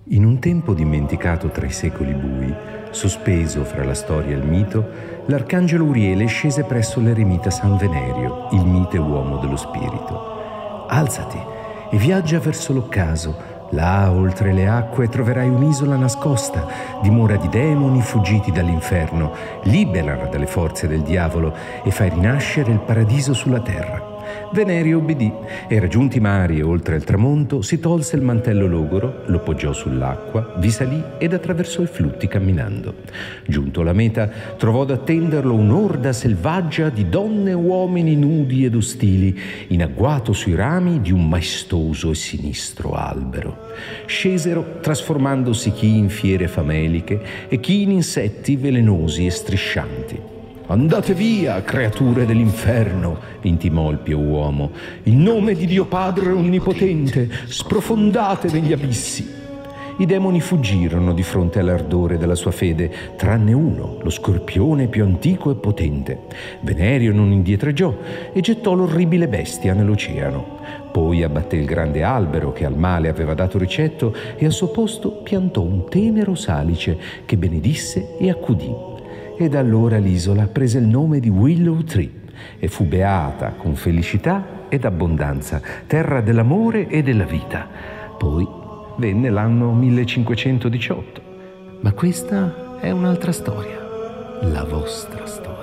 In un tempo dimenticato tra i secoli bui, sospeso fra la storia e il mito, l'arcangelo Uriele scese presso l'eremita San Venerio, il mite uomo dello spirito. Alzati e viaggia verso l'occaso. Là, oltre le acque, troverai un'isola nascosta, dimora di demoni fuggiti dall'inferno. Liberala dalle forze del diavolo e fai rinascere il paradiso sulla terra. Venerio obbedì e, raggiunti i mari e oltre il tramonto, si tolse il mantello logoro, lo poggiò sull'acqua, vi salì ed attraversò i flutti camminando. Giunto alla meta, trovò ad attenderlo un'orda selvaggia di donne e uomini nudi ed ostili, in agguato sui rami di un maestoso e sinistro albero. Scesero, trasformandosi chi in fiere fameliche e chi in insetti velenosi e striscianti. «Andate via, creature dell'inferno», intimò il pio uomo. «In nome di Dio Padre Onnipotente, sprofondate negli abissi». I demoni fuggirono di fronte all'ardore della sua fede, tranne uno, lo scorpione più antico e potente. Venerio non indietreggiò e gettò l'orribile bestia nell'oceano. Poi abbatté il grande albero che al male aveva dato ricetto e al suo posto piantò un tenero salice che benedisse e accudì. E da allora l'isola prese il nome di Willow Tree e fu beata con felicità ed abbondanza, terra dell'amore e della vita. Poi venne l'anno 1518. Ma questa è un'altra storia, la vostra storia.